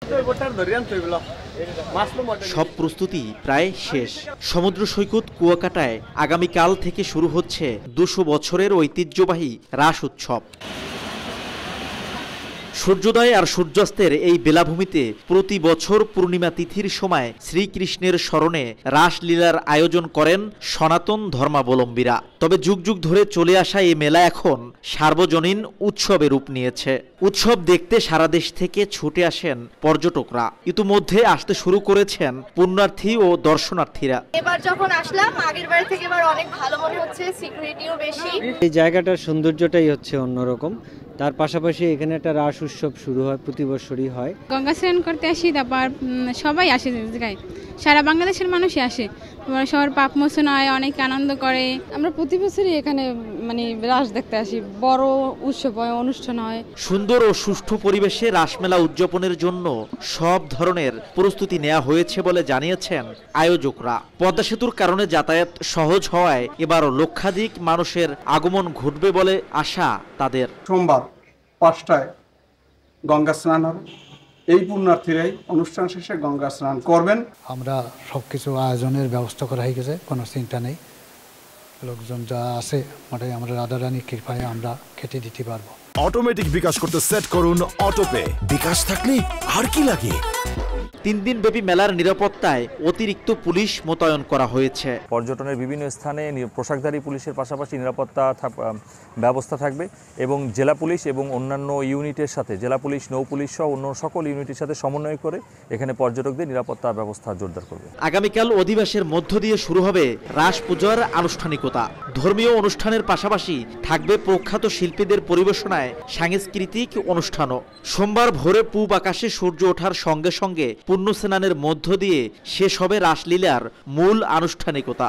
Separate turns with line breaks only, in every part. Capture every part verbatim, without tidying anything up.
সব প্রস্তুতি প্রায় শেষ। সমুদ্র সৈকত কুয়াকাটায় আগামীকাল থেকে শুরু হচ্ছে দুশো বছরের ঐতিহ্যবাহী রাস উৎসব। সূর্যোদয় আর সূর্যাস্তের এই বেলাভূমিতে প্রতি বছর পূর্ণিমা তিথির সময় শ্রীকৃষ্ণের স্মরণে রাসলীলার আয়োজন করেন সনাতন ধর্মাবলম্বীরা। তবে যুগ যুগ ধরে চলে আসা এই মেলা এখন সার্বজনীন উৎসবে রূপ নিয়েছে। উৎসব দেখতে সারা দেশ থেকে ছুটে আসেন পর্যটকরা। ইতিমধ্যে আসতে শুরু করেছেন পুণ্যার্থী ও দর্শনার্থীরা।
এবার যখন আসলাম আগের বার থেকে এবার অনেক ভালো মনে হচ্ছে, সিকিউরিটিও বেশি।
এই জায়গাটার সৌন্দর্যটাই হচ্ছে অন্যরকম। তার পাশাপাশি এখানে একটা রাস উৎসব শুরু হয়, প্রতি বছরই হয়।
গঙ্গা স্নান করতে আসি, তারপর সবাই আসে, জায়গায় সারা বাংলাদেশের মানুষই আসে, সবার পাপ মোচন হয়, অনেক আনন্দ করে।
আমরা প্রতি বছরই এখানে মানে রাস দেখতে আসি, বড় উৎসব হয়, অনুষ্ঠান হয়।
সুন্দর ও সুষ্ঠু পরিবেশে রাসমেলা উদযাপনের জন্য সব ধরনের প্রস্তুতি নেওয়া হয়েছে বলে জানিয়েছেন আয়োজকরা। পদ্মা সেতুর কারণে যাতায়াত সহজ হওয়ায় এবার লক্ষাধিক মানুষের আগমন ঘটবে বলে আশা তাদের।
সোমবার পাঁচটায় গঙ্গা স্নান হবে। এই পুণ্যার্থীরাই অনুষ্ঠান শেষে গঙ্গা স্নান করবেন।
আমরা সবকিছু আয়োজনের ব্যবস্থা করা হয়ে গেছে, কোনো চিন্তা নেই। লোকজন যা আছে মোটামুটি আমরা রাধারানীর কৃপায় আমরা খেতে দিতে পারবো।
অটোমেটিক বিকাশ করতে সেট করুন অটোপে। বিকাশ থাকলে আর কি লাগে।
তিন দিন ব্যাপী মেলার নিরাপত্তায় অতিরিক্ত পুলিশ মোতায়েন করা হয়েছে।
পর্যটনের বিভিন্ন স্থানে পোশাকধারী পুলিশের পাশাপাশি নিরাপত্তা ব্যবস্থা থাকবে এবং জেলা পুলিশ এবং অন্যান্য ইউনিটের সাথে, জেলা পুলিশ, নৌ পুলিশ সহ অন্য সকল ইউনিটের সাথে সমন্বয় করে এখানে পর্যটকদের নিরাপত্তা ব্যবস্থা জোরদার করবে।
আগামীকাল অধিবাসের মধ্য দিয়ে শুরু হবে রাস পূজার আনুষ্ঠানিকতা। ধর্মীয় অনুষ্ঠানের পাশাপাশি থাকবে প্রখ্যাত শিল্পীদের পরিবেশনায় সাংস্কৃতিক অনুষ্ঠানও। সোমবার ভোরে পূব আকাশে সূর্য ওঠার সঙ্গে সঙ্গে পুণ্য স্নানের মধ্য দিয়ে শেষ হবে রাসলীলার মূল আনুষ্ঠানিকতা।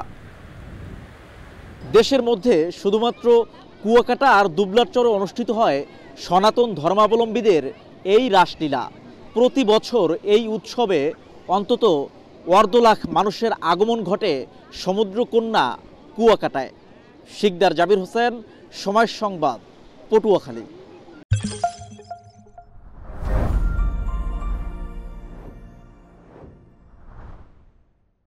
দেশের মধ্যে শুধুমাত্র কুয়াকাটা আর দুবলারচরে অনুষ্ঠিত হয় সনাতন ধর্মাবলম্বীদের এই রাসলীলা। প্রতি বছর এই উৎসবে অন্তত অর্ধ লাখ মানুষের আগমন ঘটে সমুদ্রকন্যা কুয়াকাটায়। শিকদার জাবির হোসেন, সময় সংবাদ, পটুয়াখালী।